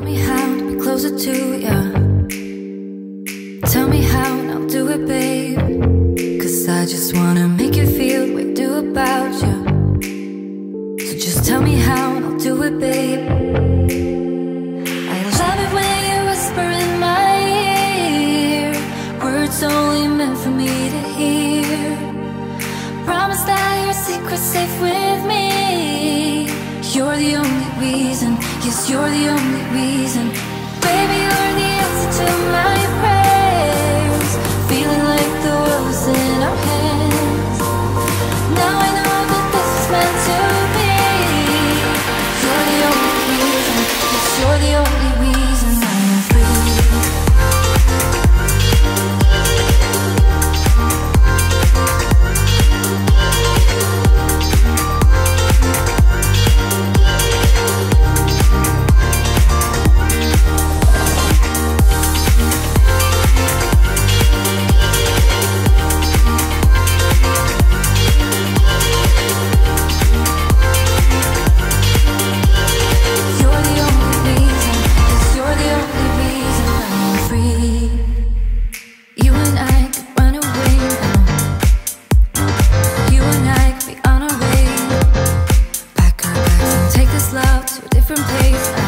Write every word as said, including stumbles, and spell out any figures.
me how to be closer to ya. Tell me how and I'll do it, babe. Cause I just wanna make you feel what I do about you. So just tell me how and I'll do it, babe. I love it when you whisper in my ear words only meant for me to hear. Promise that your secret's safe with me. You're the only reason, yes, you're the only reason. Baby, you're the answer to my prayers. Feeling like the world's in our hands. Now I know that this is meant to be. You're the only reason, yes, you're the only reason I'm free. Love to a different place.